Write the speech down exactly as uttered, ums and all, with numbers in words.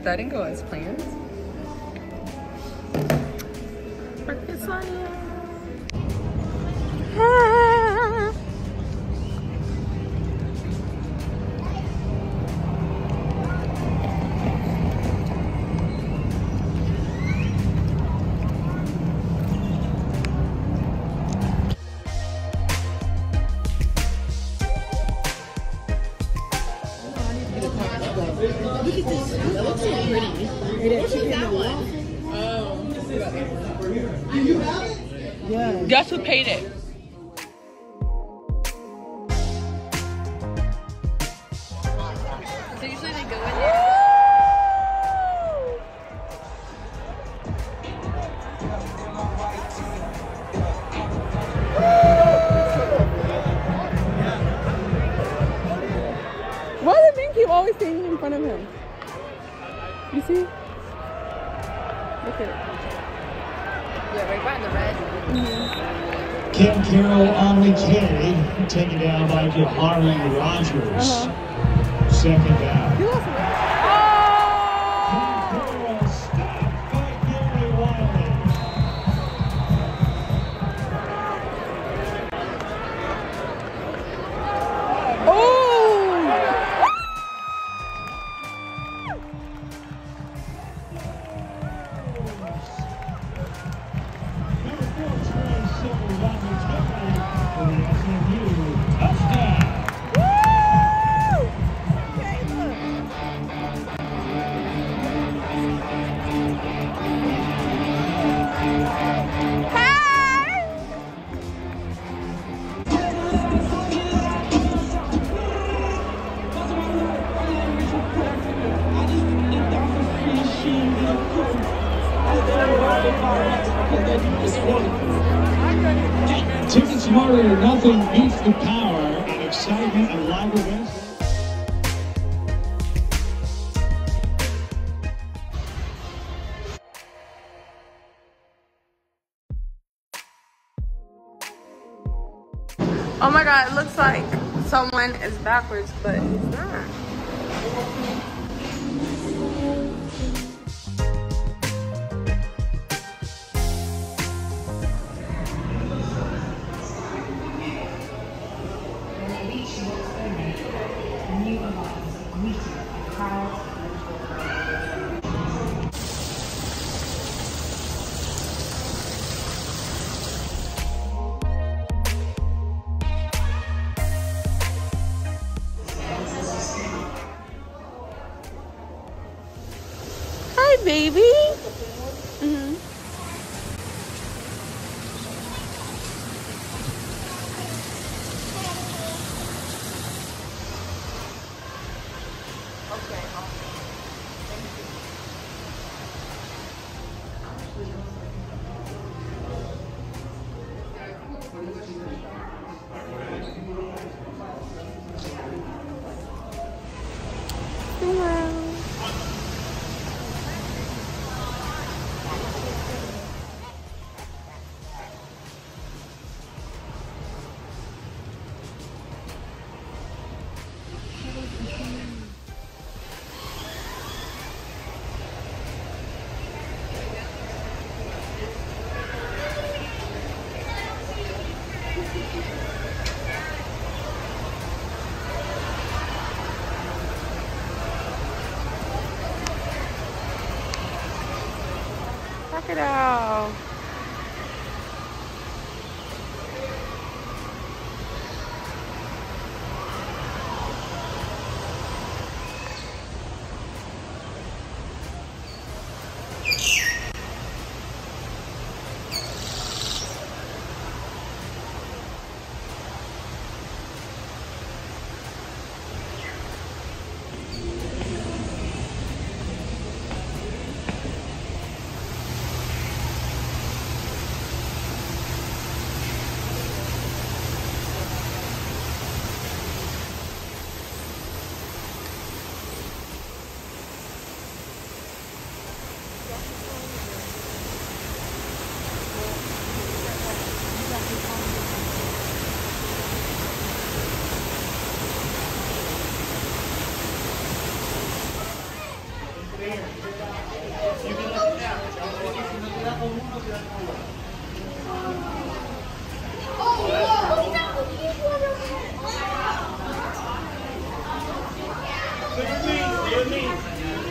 that didn't go as planned. Breakfast lasagna. Ah. Look at this. That looks so pretty. Where's that one? Oh. Do you have it? Yeah. Guess who paid it? So usually they go in there. Why does the thing keep always standing in front of him? You see? Look at it. Yeah, right behind the red. Mm-hmm. Kim Carroll on the carry, taken down by Jahari Rogers. Uh-huh. Second down. He lost it. Kim Carroll stopped by Gary Wiley. Oh! Number four, Troy Silver on the carry for the S M U touchdown. Ticket smarter, nothing beats the power and excitement of live events. Oh my god, it looks like someone is backwards, but it's not. Hi, baby. Mm-hmm. Check it out. Clear me, clear me.